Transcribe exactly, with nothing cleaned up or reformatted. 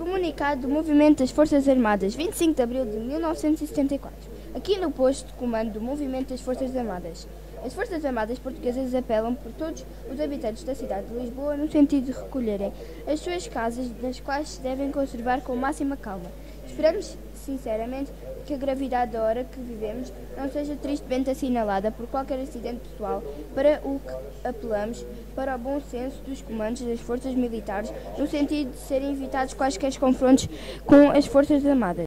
Comunicado do Movimento das Forças Armadas, vinte e cinco de abril de mil novecentos e setenta e quatro. Aqui no posto de comando do Movimento das Forças Armadas. As Forças Armadas Portuguesas apelam por todos os habitantes da cidade de Lisboa no sentido de recolherem as suas casas, das quais se devem conservar com máxima calma. Esperamos, sinceramente, que a gravidade da hora que vivemos não seja tristemente assinalada por qualquer acidente pessoal, para o que apelamos para o bom senso dos comandos das forças militares, no sentido de serem evitados quaisquer confrontos com as Forças Armadas.